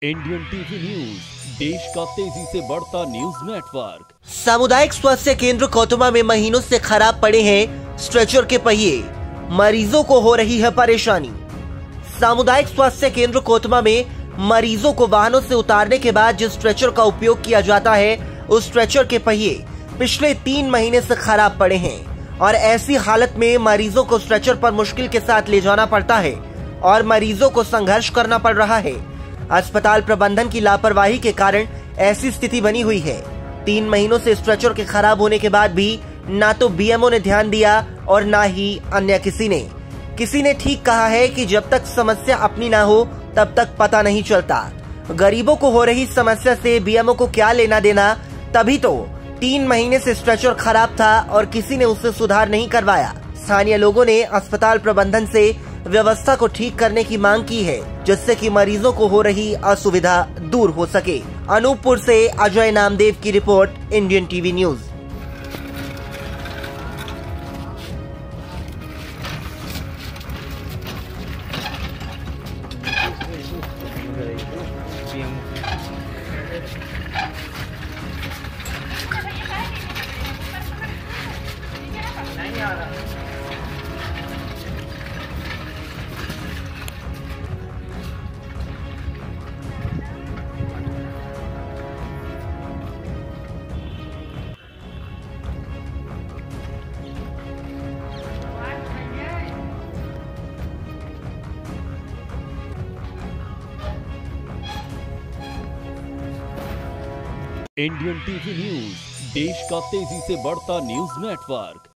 Indian TV news, देश का तेजी से बढ़ता न्यूज नेटवर्क। सामुदायिक स्वास्थ्य केंद्र कोतमा में महीनों से खराब पड़े हैं स्ट्रेचर के पहिए, मरीजों को हो रही है परेशानी। सामुदायिक स्वास्थ्य केंद्र कोतमा में मरीजों को वाहनों से उतारने के बाद जिस स्ट्रेचर का उपयोग किया जाता है, उस स्ट्रेचर के पहिए पिछले 3 महीने से खराब पड़े हैं और ऐसी हालत में मरीजों को स्ट्रेचर पर मुश्किल के साथ ले जाना पड़ता है और मरीजों को संघर्ष करना पड़ रहा है। अस्पताल प्रबंधन की लापरवाही के कारण ऐसी स्थिति बनी हुई है। 3 महीनों से स्ट्रेचर के खराब होने के बाद भी ना तो बीएमओ ने ध्यान दिया और ना ही अन्य किसी ने ठीक कहा है कि जब तक समस्या अपनी ना हो तब तक पता नहीं चलता। गरीबों को हो रही समस्या से बीएमओ को क्या लेना देना। तभी तो 3 महीने से स्ट्रेचर खराब था और किसी ने उसे सुधार नहीं करवाया। स्थानीय लोगों ने अस्पताल प्रबंधन से व्यवस्था को ठीक करने की मांग की है, जिससे कि मरीजों को हो रही असुविधा दूर हो सके। अनूपपुर से अजय नामदेव की रिपोर्ट, Indian TV news. Indian TV news, देश का तेजी से बढ़ता न्यूज नेटवर्क।